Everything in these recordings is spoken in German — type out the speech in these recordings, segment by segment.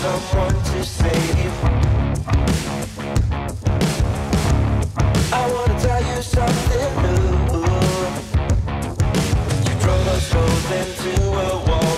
someone to save. I wanna tell you something new. You drove us both into a wall.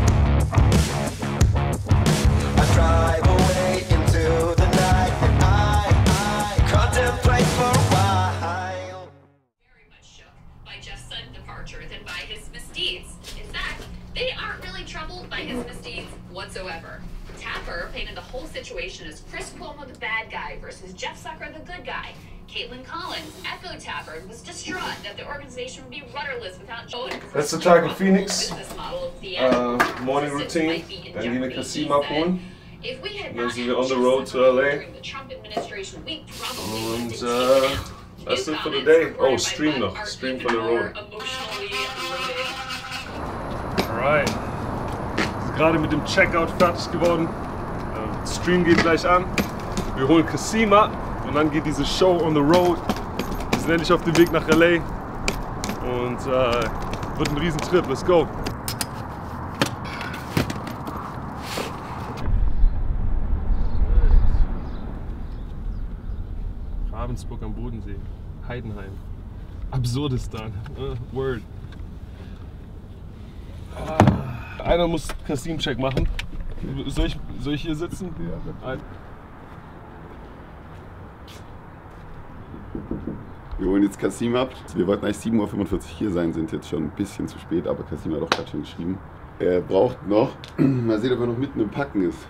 I drive away into the night and I contemplate for a while. Very much shook by Jeff's sudden departure than by his misdeeds. In fact, they aren't really troubled by his misdeeds whatsoever. Tapper painted the whole situation as Chris Cuomo the bad guy versus Jeff Zucker the good guy. Caitlin Collins echoed Tapper and was distraught that the organization would be rudderless without Joe. That's the Target Phoenix morning Morning routine. Dann gehen wir Kassim abholen. Dann sind wir on the road to LA. Und that's it for the day. Oh, Stream noch. Stream for the road. Alright. Ist gerade mit dem Checkout fertig geworden. Stream geht gleich an. Wir holen Kassim ab und dann geht diese Show on the road. Wir sind endlich auf dem Weg nach LA. Und wird ein Riesentrip. Let's go. Ravensburg am Bodensee, Heidenheim, Absurdistan, Word. Einer muss Kassim-Check machen. Soll ich hier sitzen? Ja. Wir holen jetzt Kassim ab. Wir wollten eigentlich 7:45 Uhr hier sein, sind jetzt schon ein bisschen zu spät, aber Kassim hat auch gerade schon geschrieben. Er braucht noch, mal sehen, ob er noch mitten im Packen ist.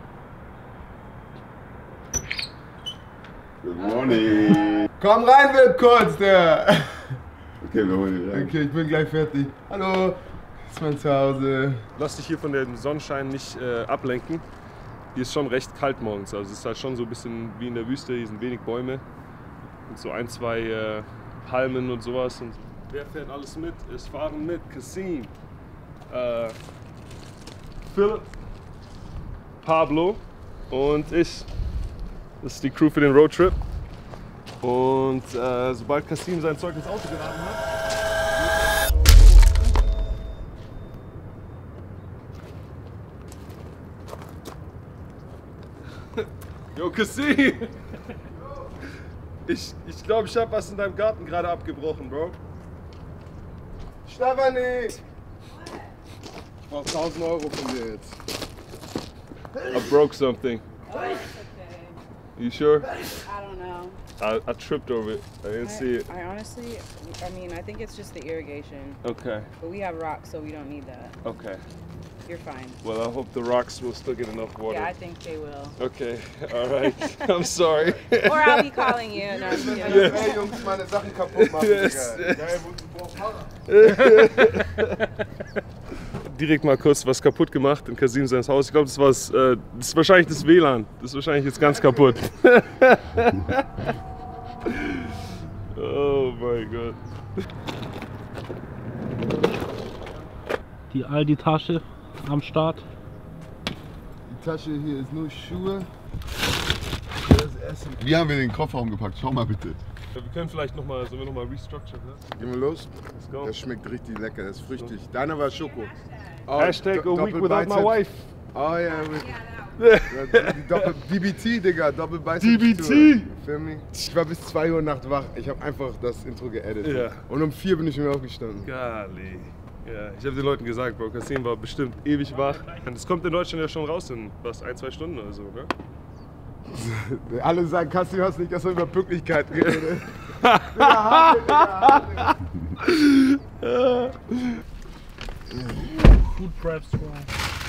Good morning. Komm rein, wird kurz, der. Okay, wir holen ihn rein. Okay, ich bin gleich fertig. Hallo, ist mein Zuhause. Lass dich hier von dem Sonnenschein nicht ablenken. Hier ist schon recht kalt morgens, also es ist halt schon so ein bisschen wie in der Wüste, hier sind wenig Bäume und so ein, zwei Palmen und sowas. Und wer fährt alles mit? Es fahren mit Kassim, Philipp, Pablo und ich. Das ist die Crew für den Roadtrip. Und sobald Kassim sein Zeug ins Auto geladen hat. Yo, Kassim! Ich glaube, ich habe was in deinem Garten gerade abgebrochen, Bro. Stefanie! Ich brauch 1000 Euro von dir jetzt. I broke something. You sure? I don't know. I tripped over it. I didn't see it. I honestly, I think it's just the irrigation. Okay. But we have rocks, so we don't need that. Okay. You're fine. Well, I hope the rocks will still get enough water. Yeah, I think they will. Okay. All right. I'm sorry. Or I'll be calling you. No, I'm kidding. Hey Jungs, meine Sachen kaputt machen. Yes. Geil, wo du brauchst Direkt mal kurz was kaputt gemacht in Kassim sein Haus. Ich glaube, das ist wahrscheinlich das WLAN. Das ist wahrscheinlich jetzt ganz kaputt. Oh mein Gott. Die Aldi-Tasche am Start. Die Tasche hier ist nur Schuhe. Das Essen. Wie haben wir den Kofferraum gepackt? Schau mal bitte. Wir können vielleicht nochmal, sollen wir nochmal restructuren? Ne? Gehen wir los? Let's go. Das schmeckt richtig lecker, das ist früchtig. Deiner war Schoko. Oh, Hashtag a week without my wife. Oh ja, die Doppel DBT, Digga, Doppel Bicep. DBT! Für mich. Ich war bis 2 Uhr nachts wach. Ich habe einfach das Intro geeditet. Ja. Und um 4 bin ich mir aufgestanden. Golly. Ja, ich habe den Leuten gesagt, Bro, Kassim war bestimmt ewig wach. Und das kommt in Deutschland ja schon raus in was, 1-2 Stunden oder so, ne? Alle sagen, Kassim, hast nicht gestern über Pünktlichkeit geredet. Food Prep Squad.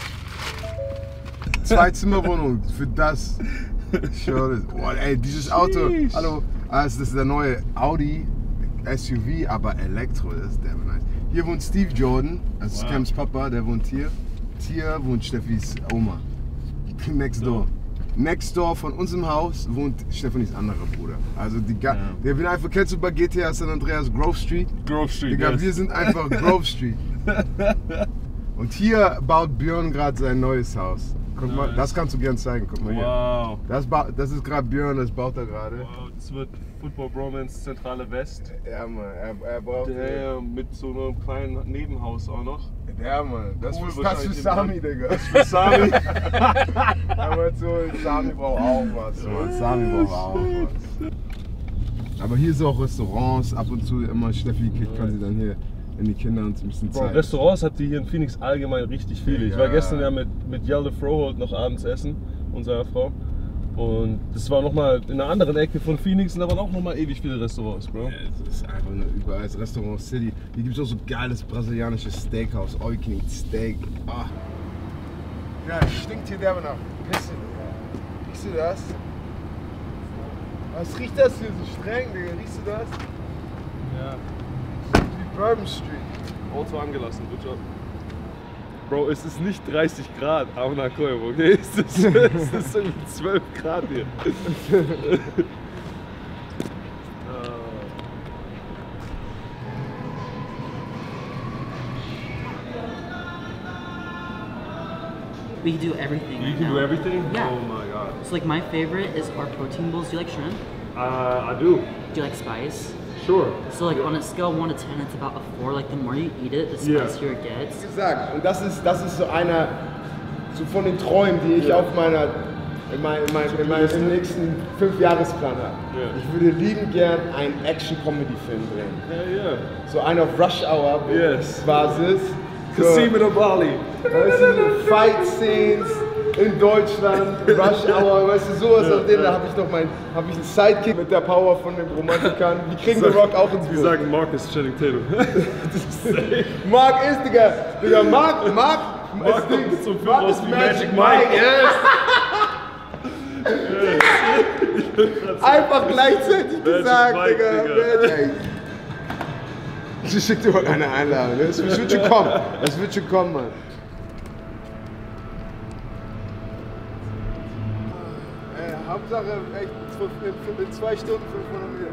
2-Zimmer-Wohnung für das. Ich höre das. Oh, ey, dieses Auto. Hallo. Das ist der neue Audi SUV, aber Elektro. Das ist der nice. Hier wohnt Steve Jordan, das ist Cams Papa, der wohnt hier. Hier wohnt Steffis Oma. Next door. Next door von unserem Haus wohnt Stefanis anderer Bruder. Also der will einfach, kennst du bei GTA San Andreas Grove Street? Grove Street, Digga, yes. wir sind einfach Grove Street. Und hier baut Björn gerade sein neues Haus. Guck mal, das kannst du gern zeigen. Guck mal hier. Wow. Das ist gerade Björn, das baut er gerade. Wow, das wird Football Bromance Zentrale West. Ja, Mann, er braucht. Mit so einem kleinen Nebenhaus auch noch. Ja, Mann, das Cool, ist für wahrscheinlich Sami, Digga. Für Sami. Aber so, Sami braucht auch was, Mann. Sami braucht auch was. Aber hier ist auch Restaurants, ab und zu immer Steffi kann sie dann hier in die Kinder uns ein bisschen Bro, zeigen. Restaurants hat die hier in Phoenix allgemein richtig viele. Ich war gestern ja mit Jelde Froholt noch abends essen, unserer Frau. Und das war nochmal in einer anderen Ecke von Phoenix und da waren auch nochmal ewig viele Restaurants, Bro. Ja, es ist einfach nur überall das Restaurant City. Hier gibt es auch so geiles brasilianisches Steakhouse, All You Can Eat Steak. Ah. Ja, stinkt hier derbe nach Pisse, Digga. Riechst du das? Was riecht das hier so streng, Digga? Riechst du das? Ja. Wie Bourbon Street. Auto angelassen, good job. Bro, es ist nicht 30 Grad, Aunakoyo, okay? Es ist irgendwie 12 Grad hier. We can do everything. You right can now. do everything? Yeah. Oh my god. So like my favorite is our protein bowls. Do you like shrimp? I do. Do you like spice? Sure. So like on a scale of 1 to 10, it's about a 4. Like the more you eat it, the Yeah. spicier it gets. Wie gesagt, und das ist so einer so von den Träumen, die ich auf meiner in meinem nächsten 5-Jahresplan habe. Ja. Ich würde liebend gern einen Action-Comedy-Film drehen. Ja, ja. So einen auf Rush Hour Yes. Basis. Casino Bali. Weißt du, Fight-Scenes in Deutschland, Rush Hour, weißt du, sowas auf den, da habe ich noch einen Sidekick mit der Power von den Romantikern. Die kriegen The Rock auch ins Wir Boot. sagen Marcus Channing Tatum. Mark ist, Digga, Mark kommt zum Film raus wie Magic Mike. Einfach gleichzeitig gesagt, Mike, Digga. Ey. Ich schick dir heute eine Einladung. Das wird schon kommen. Das wird schon kommen, Mann. Hauptsache echt in 2 Stunden 500 Meter.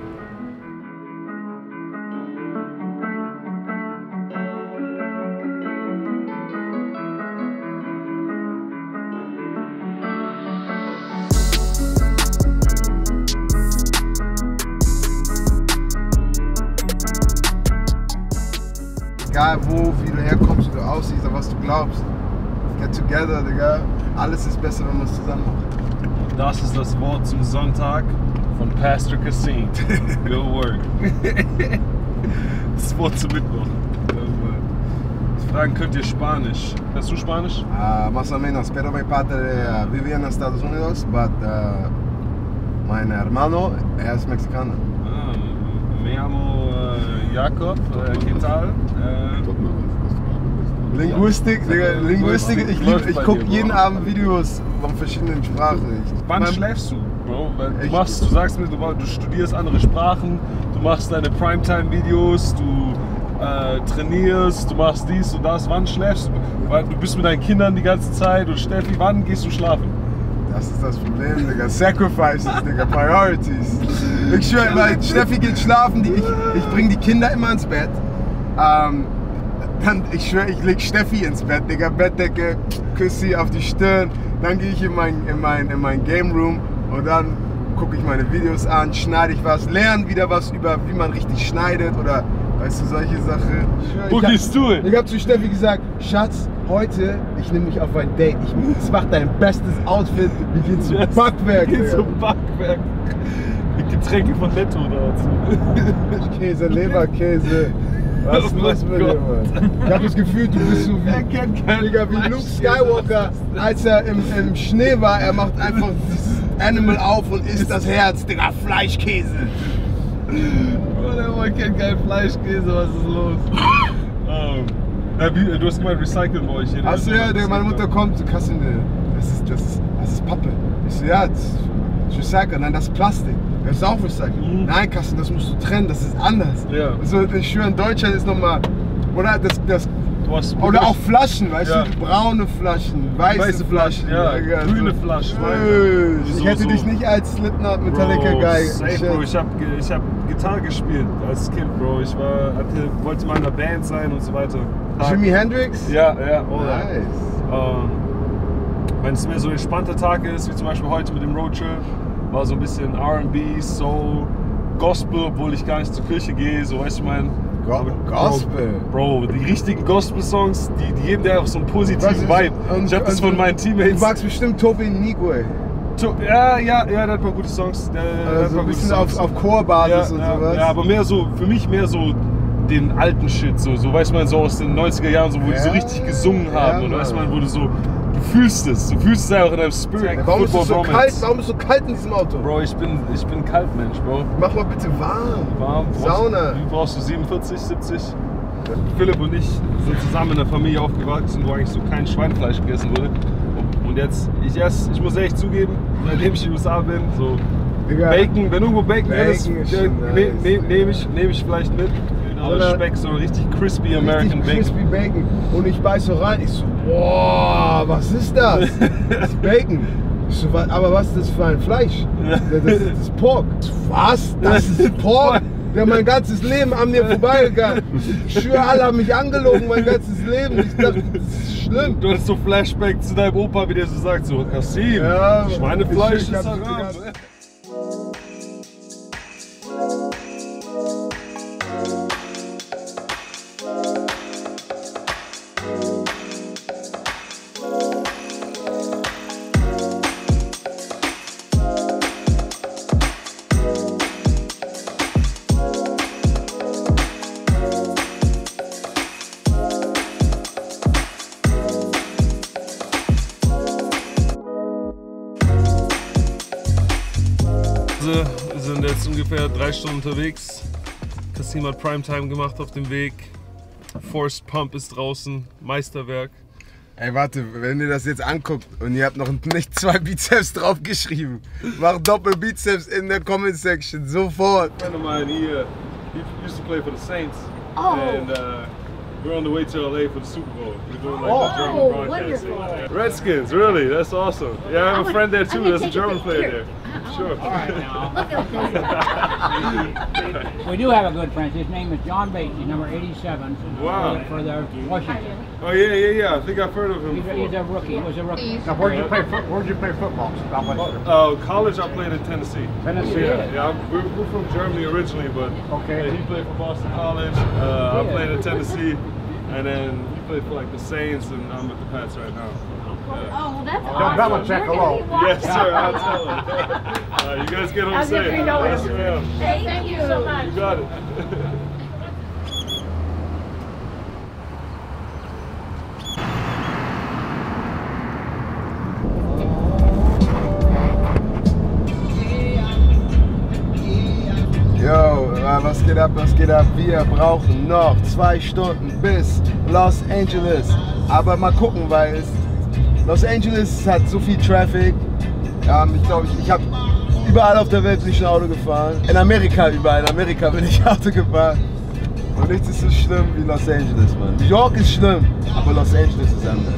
Egal wo, wie du herkommst, wie du aussiehst, oder was du glaubst. Get together, Digga. Alles ist besser, wenn man es zusammen macht. Das ist das Wort zum Sonntag von Pastor Cassim. Go work. Das Wort zum Mittwoch. Fragen könnt ihr Spanisch. Kannst du Spanisch? Más o menos, pero mi padre vivía en Estados Unidos, but mein hermano es mexicano. Me llamo Jakob. ¿Qué tal? Guck mal, was du gerade bist. Linguistik, Digga, Linguistik. Ich gucke jeden Abend Videos von verschiedenen Sprachen. Wann schläfst du, Bro? Weil du sagst mir, du studierst andere Sprachen, du machst deine Primetime-Videos, du trainierst, du machst dies und das. Wann schläfst du? Weil du bist mit deinen Kindern die ganze Zeit und Steffi, wann gehst du schlafen? Das ist das Problem, Digga. Sacrifices, Digga. Priorities. Ich schwöre, weil Steffi geht schlafen, ich bringe die Kinder immer ins Bett. Dann, ich schwöre, ich leg Steffi ins Bett, Digga. Bettdecke, küsse sie auf die Stirn. Dann gehe ich in mein Game Room und dann gucke ich meine Videos an, schneide ich was, lerne wieder was über, wie man richtig schneidet oder, weißt du, solche Sachen. Wo gehst du hin? Ich habe zu Steffi gesagt, Schatz, heute, ich nehme mich auf ein Date. Ich mach dein bestes Outfit. Wir gehen zum Backwerk. Wir gehen zum Backwerk. Mit Getränke von Netto dazu. Käse, Leberkäse. Was ist los mit dir, Mann? Ich hab das Gefühl, du bist so wie Luke Skywalker, als er im Schnee war. Er macht einfach dieses Animal auf und isst das Herz, Digga, Fleischkäse. Man kennt kein Fleischkäse, was ist los? Du hast gemeint, recyceln bei euch hier. Achso, ja, meine Mutter kommt, so Kassin, das ist Pappe. Ich so, ja, das ist recyceln, nein, das ist Plastik. Das ist auch recyceln. Nein, Kassin, das musst du trennen, das ist anders. Ja. Also, ich schwöre, in Deutschland ist nochmal, oder oder auch Flaschen, weißt du, braune Flaschen, weiße Flaschen, ja, grüne Flaschen. Ich hätte dich nicht als Slipknot Metallica Guy. Safe, Bro, ich hab Gitarre gespielt als Kind, Bro. Ich wollte mal in einer Band sein und so weiter. Jimi Hendrix? Ja, Nice. wenn es mehr so ein entspannter Tag ist, wie zum Beispiel heute mit dem Roadtrip, war so ein bisschen R&B, Soul, Gospel, obwohl ich gar nicht zur Kirche gehe, so weißt du, mein Gospel? Bro, die richtigen Gospel-Songs, die geben dir auch so einen positiven Vibe. Ich hab das von meinen Teammates. Du magst bestimmt Tobi Nigue. Ja, der hat ein paar gute Songs. Also ein bisschen auf Chorbasis und sowas. Ja, aber mehr so, für mich mehr so den alten Shit, so weiß man, so aus den 90er Jahren, so, wo die so richtig gesungen haben. Und weißt man, wo du fühlst es einfach in deinem Spirit. Warum ist es so kalt? Warum ist es so kalt in diesem Auto? Bro, ich bin Kaltmensch, Bro. Mach mal bitte warm. Sauna. Wie brauchst du 47, 70? Philipp und ich sind zusammen in einer Familie aufgewachsen, wo eigentlich so kein Schweinefleisch gegessen wurde. Und jetzt, ich muss ehrlich zugeben, seitdem ich in den USA bin, so Bacon, wenn irgendwo Bacon ist, nehme ich vielleicht mit. Oder Speck, so richtig crispy American Bacon. Crispy Bacon. Und ich beiß so rein, ich so, boah, was ist das? Das ist Bacon. Ich so, aber was ist das für ein Fleisch? Das ist Pork. Was? Das ist Pork? Der mein ganzes Leben an mir vorbeigegangen. Ich schwöre, alle haben mich angelogen, mein ganzes Leben. Ich dachte, das ist schlimm. Du hast so Flashback zu deinem Opa, wie der so sagt, so, Kassim, Schweinefleisch ist haram. Wir sind jetzt ungefähr 3 Stunden unterwegs. Kassim hat Primetime gemacht auf dem Weg. Forced Pump ist draußen, Meisterwerk. Ey, warte, wenn ihr das jetzt anguckt und ihr habt noch nicht 2 Bizeps draufgeschrieben, macht Doppel-Bizeps in der Comment-Section, sofort. A friend of mine, he used to play for the Saints. Oh. And we're on the way to LA for the Super Bowl. We're doing like the German broadcasting. Wonderful. Redskins, really? That's awesome. Yeah, I have a friend there too. There's a German player there. Sure. All right, now. Look at this. We do have a good friend. His name is John Bates. He's number 87 Wow. for the Washington. Oh yeah. I think I've heard of him He's before. a rookie. He was a rookie. Now, where'd you play football? College, I played in Tennessee. Tennessee. Yeah. We're from Germany originally, but Okay. he played for Boston College. I played in Tennessee, and then he played for like the Saints, and I'm with the Pats right now. Oh, well, that's Tell awesome. Belichick We're gonna be hello. watching. Yes, sir. I'll tell him. You guys get home I'll safe. give you no Yes, issue. ma'am. Hey, thank you so much. You got it. Yo, was geht ab, was geht ab? Wir brauchen noch 2 Stunden bis Los Angeles. Aber mal gucken, weil Los Angeles hat so viel Traffic. Ich glaube, ich habe überall auf der Welt bin ich ein Auto gefahren. In Amerika überall, in Amerika bin ich Auto gefahren. Und nichts ist so schlimm wie Los Angeles, Mann. New York ist schlimm, aber Los Angeles ist anders.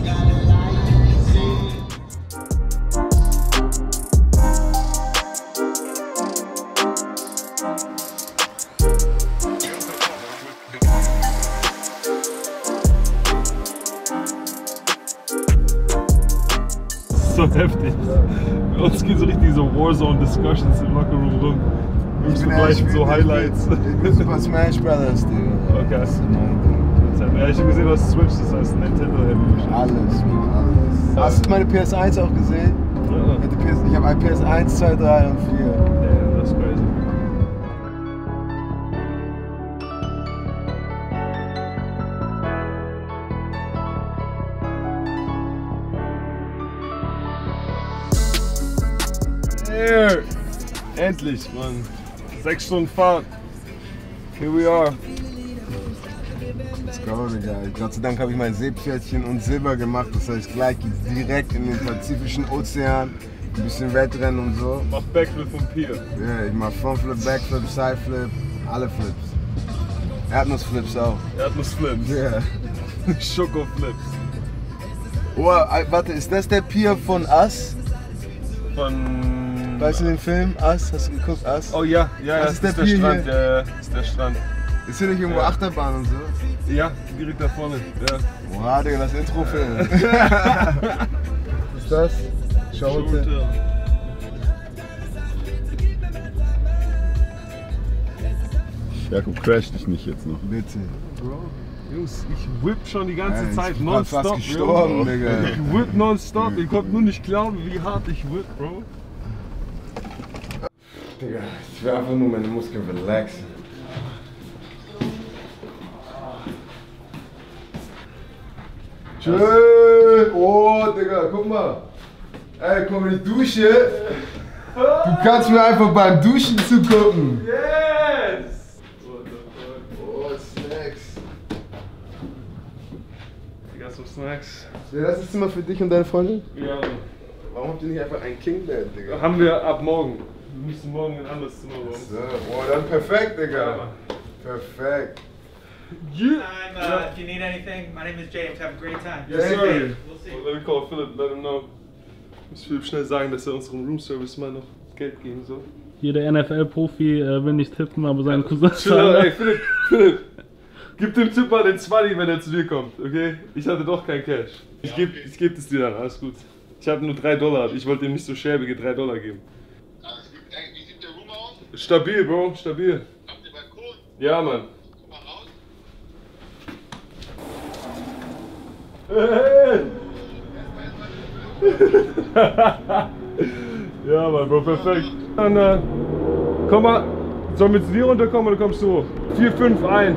So heftig. Bei uns gehen so richtig so Warzone-Discussions im Lockerroom rum. Wir vergleichen so Highlights. Ich bin Super Smash Brothers, Digga. Okay. Das ist mein Ding. Ja, ich habe gesehen, du hast Switch, das heißt Nintendo Evolution. Alles, Mann, alles. Hast du meine PS1 auch gesehen? Ja. Ich habe ein PS1, 2, 3 und 4. Yeah, that's crazy. There! Endlich, Mann. 6 Stunden Fahrt. Here we are. Let's go, Digga. Gott sei Dank habe ich mein Seepferdchen und Silber gemacht. Das heißt, gleich geht's direkt in den Pazifischen Ozean. Ein bisschen Wettrennen und so. Mach Backflip vom Pier. Ja, ich mach Frontflip, Backflip, Sideflip, alle Flips. Erdnussflips auch. Erdnussflips. Ja. Schokoflips. Oh, warte, ist das der Pier von Us? Von... Weißt du den Film? Us? Hast du geguckt? Us? Oh ja, Das ist der der Pier Strand. hier. Ja, ist der Strand. Ist hier nicht irgendwo Ja. Achterbahn und so? Ja, direkt da vorne. Ja. Boah, Digga, das Intro-Film. ist das? Schulter. Jakob, crash dich nicht jetzt noch. Bitte. Bro, Jungs, ich whip schon die ganze Ey, Zeit ich bin fast nonstop. gestorben, Bro. Digga. Ich whip nonstop. Ihr könnt nur nicht glauben, wie hart ich whip, Bro. Digga, ich will einfach nur meine Muskeln relaxen. Schön! Oh, Digga, guck mal. Ey, komm in die Dusche. Du kannst mir einfach beim Duschen zugucken. Yes! Oh, Snacks. Digga, so Snacks. Ja, das ist Zimmer für dich und deine Freundin? Ja, Warum habt ihr nicht einfach ein Kingbett, Digga? haben wir ab morgen. Wir müssen morgen ein anderes Zimmer bauen. So, boah, dann perfekt, Digga. Perfekt. Yeah. If you need anything, my name is James. Have a great time. Yes, sir. We'll see. Let me call Philip, let him know. Ich muss Philipp schnell sagen, dass er unserem Roomservice mal noch Geld geben soll. Hier der NFL-Profi will nicht tippen, aber seinen Cousin Chill, ey, Philipp, gib dem Typ mal den 20, wenn er zu dir kommt, okay? Ich hatte doch kein Cash. Ich geb es dir dann, alles gut. Ich hatte nur $3. Ich wollte ihm nicht so schäbige $3 geben. Wie sieht der Room aus? Stabil, Bro, stabil. Habt ihr Balkon? Ja, Mann. Guck mal raus. Ja, Mann, Bro, perfekt. Dann, komm mal, sollen wir zu dir runterkommen oder kommst du hoch? 451.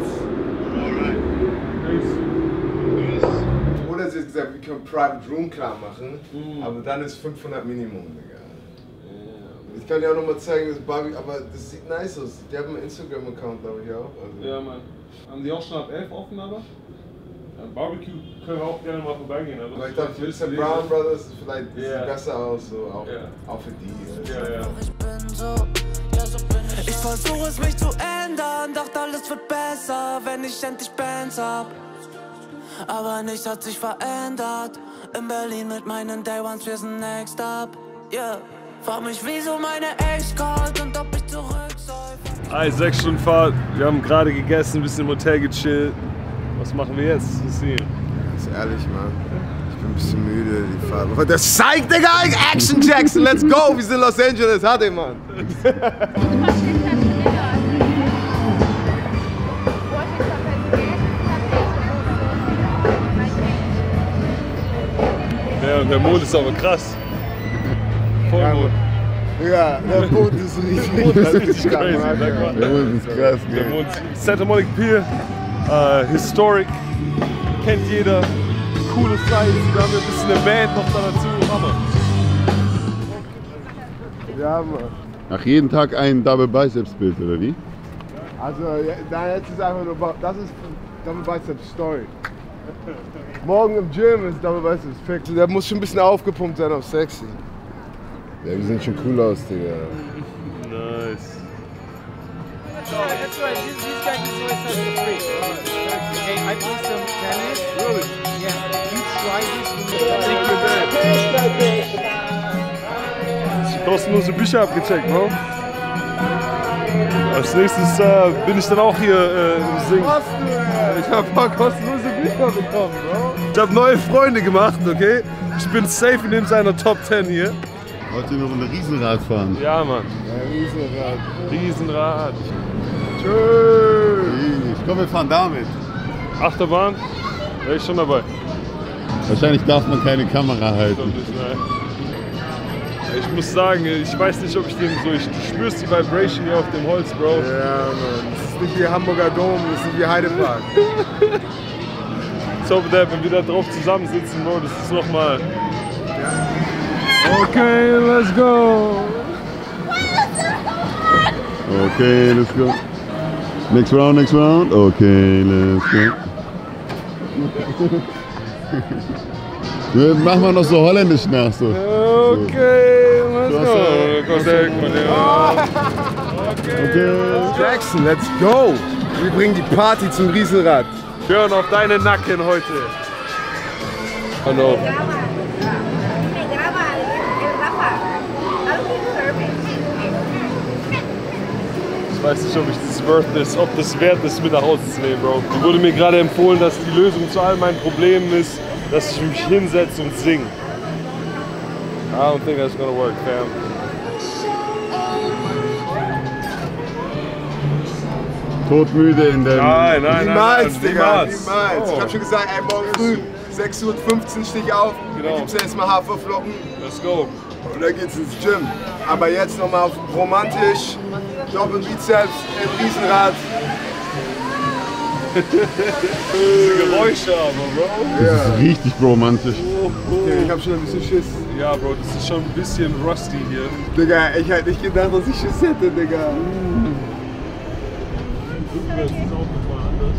Oder sie hat gesagt, wir können Private Room klar machen, aber dann ist 500 Minimum, Digga. Ich kann dir auch nochmal zeigen, das Barbie, aber das sieht nice aus. Die haben einen Instagram-Account, glaube ich, auch. Also. Ja, Mann. Haben die auch schon ab 11 offen, aber? Ja, Barbecue können wir auch gerne mal vorbeigehen. Aber ich dachte, Mr. Brown Brothers, vielleicht sieht besser aus, so auch für die. Ja. Ich versuche es mich zu ändern, dachte alles wird besser, wenn ich endlich Bands hab. Aber nichts hat sich verändert. In Berlin mit meinen Day Ones, wir sind next up. Yeah. Frag mich, wieso meine Ex callt und ob ich zurück soll. 6 Stunden Fahrt, wir haben gerade gegessen, ein bisschen im Hotel gechillt. Was machen wir jetzt? Ganz ehrlich, Mann. Ich bin ein bisschen müde, die Fahrt. Der Psych, Digga! Action Jackson, let's go! Wir sind in Los Angeles, hatte Mann! Ja, und der Mond ist aber krass. Vollmond. Ja, der Mond ist richtig crazy. Der Mond ist krass, Der Mond. Santa Monica Pier, historic, kennt jeder. Coole Size, wir haben ein bisschen eine Band noch da dazu. Hammer. Ja, Mann. Nach jedem Tag ein Double Biceps Bild, oder wie? Also, jetzt ist einfach nur, das ist Double Biceps Story. Morgen im Gym ist Double Biceps Fix. Der muss schon ein bisschen aufgepumpt sein auf sexy. Ja, wir sehen schon cool aus, Digga. Nice. That's right. These guys enjoy such for free. Hey, I play some tennis. Really? Yeah. You try this. Kostenlose Bücher abgecheckt, Bro. Als nächstes bin ich dann auch hier im Singen. Ich habe ein paar kostenlose Bücher bekommen, Bro. Ich habe neue Freunde gemacht, okay? Ich bin safe in seiner Top 10 hier. Wollt ihr noch ein Riesenrad fahren? Ja, Mann. Ja, Riesenrad. Tschüss. Ich glaube, wir fahren damit. Achterbahn? Wäre ich schon dabei. Wahrscheinlich darf man keine Kamera halten. Ich muss sagen, ich weiß nicht, ob ich den so. Du spürst die Vibration hier auf dem Holz, Bro. Ja, Mann. Das ist nicht wie Hamburger Dom, das ist wie Heidepark. Ich hoffe, wenn wir da drauf zusammensitzen, Bro, das ist nochmal. Okay, let's go. Okay, let's go. Next round, next round. Okay, let's go. Machen wir noch so holländisch nach. So. Okay, let's go. Okay. Jackson, let's go. Wir bringen die Party zum Riesenrad. Hören auf deine Nacken heute. Hallo. Ich weiß nicht, ob das wert ist, mit nach Hause zu nehmen, Bro. Es wurde mir gerade empfohlen, dass die Lösung zu all meinen Problemen ist, dass ich mich hinsetze und singe. I don't think that's gonna work, fam. Todmüde in der... Nein, Niemals, Digga, niemals. niemals. Ich hab schon gesagt, ey, morgen früh, 6:15 Uhr stehe ich auf, Genau. dann gibt's ja erstmal Haferflocken Let's go. und dann geht's ins Gym. Aber jetzt nochmal auf romantisch, Doppelbizeps im Riesenrad. Diese Geräusche aber, Bro. Das ist richtig romantisch. Okay, ich hab schon ein bisschen Schiss. Ja, Bro, das ist schon ein bisschen rusty hier. Digga, ich hätte nicht gedacht, dass ich Schiss hätte, Digga. Rückwärts ist auch nochmal anders.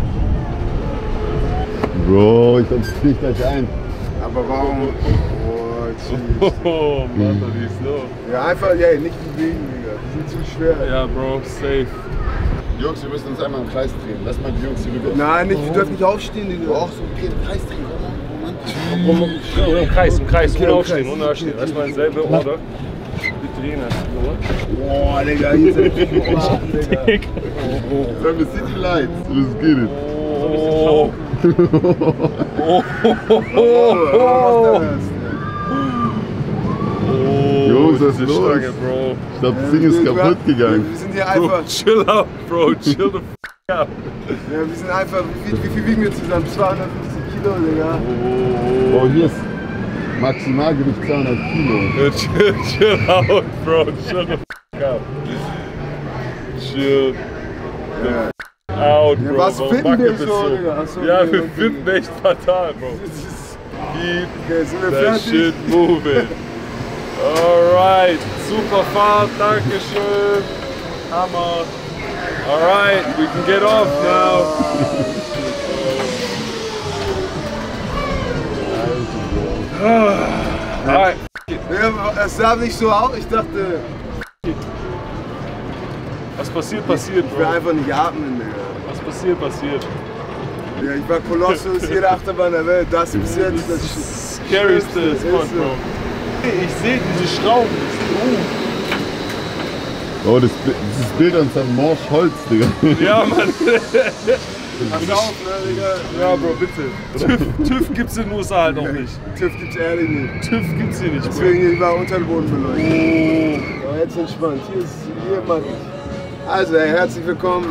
Bro, ich fliege gleich ein. Aber warum? Oh, jeez. Oh, Mann, die ist los. Ja, einfach, ja, nicht bewegen, Digga. Die sind zu schwer. Ja, Bro, safe. Jungs, wir müssen uns einmal im Kreis drehen. Lass mal die Jungs hier rüber. Nein, nicht, wir dürfen nicht aufstehen, Digga. Auch so, okay, im Kreis drehen, komm mal. Im Kreis, ohne Okay, aufstehen, ohne aufstehen. Erstmal selbe Order. Wir drehen das, Boah, Digga, hier sind die Ohren, Digga. Let me see the lights. Let's get it. Oh. Jungs, was ist diese los? Stange, Bro. Ich glaub, das Ding ist kaputt gegangen. Wir sind hier Bro, einfach. chill out, Bro. Chill the f*** out. Ja, wir sind einfach. Wie viel wiegen wir zusammen? 250 Kilo, Digga. Oh, hier ist Maximalgewicht 200 Kilo. Chill out, Bro. Chill the f*** out. Chill the f*** out, Bro. was Warum finden wir wackelt so, das Digga? Ach so, Ja, okay, wir okay. finden echt fatal, Bro. Keep Okay, sind wir that fertig? shit moving. Alright, super Fahrt, dankeschön. Hammer. Alright, we can get off now. Alright. Ja, es sah nicht so aus. Ich dachte, Was passiert, ich will Bro. einfach nicht atmen, Digga. Was passiert. Ja, ich war Kolossus, jede Achterbahn der Welt. Das bis jetzt das Scarieste Schlimmste Spot, ist Bro. Ich sehe diese Schrauben. Oh, das Bild an seinem Morsch Holz, Digga. Ja, Mann. Pass auf, ne, Digga. Ja, Bro, bitte. TÜV gibt's in den USA halt noch nicht. TÜV gibt's ehrlich nicht. TÜV gibt's hier nicht, Bro. Deswegen, ich war unter dem Boden beleuchtet. Aber jetzt entspannt. Hier mach ich. Also, ey, herzlich willkommen.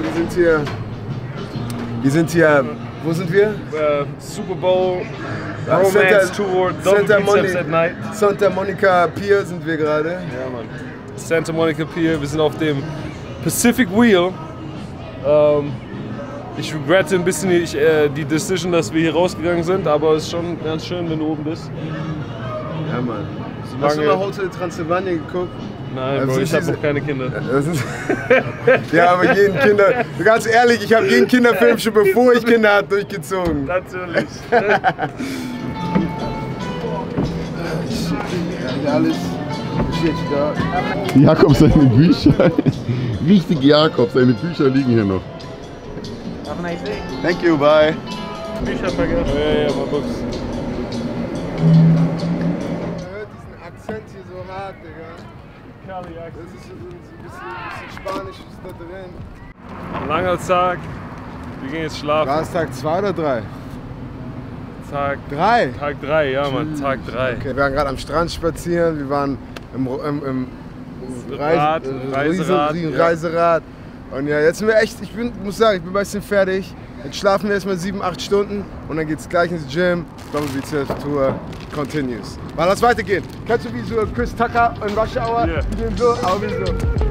Wir sind hier. Wo sind wir? Super Bowl, Ja, Romance Tour, Double Biceps at Night. Santa Monica Pier sind wir gerade. Ja, Mann. Santa Monica Pier, wir sind auf dem Pacific Wheel. Ich regrette ein bisschen die Decision, dass wir hier rausgegangen sind, aber es ist schon ganz schön, wenn du oben bist. Ja, Mann. Hast du mal Hotel Transylvania geguckt? Nein, Bro, ich habe noch keine Kinder. Ja, aber jeden Kinder. Ganz ehrlich, ich habe jeden Kinderfilm schon bevor ich Kinder hatte durchgezogen. Natürlich. Ja, alles. Shit, da. Jakob, seine Bücher. Richtig Jakob, seine Bücher liegen hier noch. Have a nice day. Thank you, bye. Bücher vergessen. Ja, my books. Man hört diesen Akzent hier so hart, Digga. Das ist so ein bisschen Spanisch ist da drin. Langer Tag. Wir gehen jetzt schlafen. War es Tag 2 oder 3? Tag 3? Tag 3, ja, Mann. Tag 3. Okay, wir waren gerade am Strand spazieren, wir waren im Reiserad. Und ja, jetzt sind wir echt, muss sagen, ich bin ein bisschen fertig. Jetzt schlafen wir erstmal 7-8 Stunden und dann geht's gleich ins Gym. Doppelbizeps Tour continues. Wann lass weitergehen? Kennst du wie so Chris Tucker in Rush Hour? Yeah. Die gehen so, aber wie so.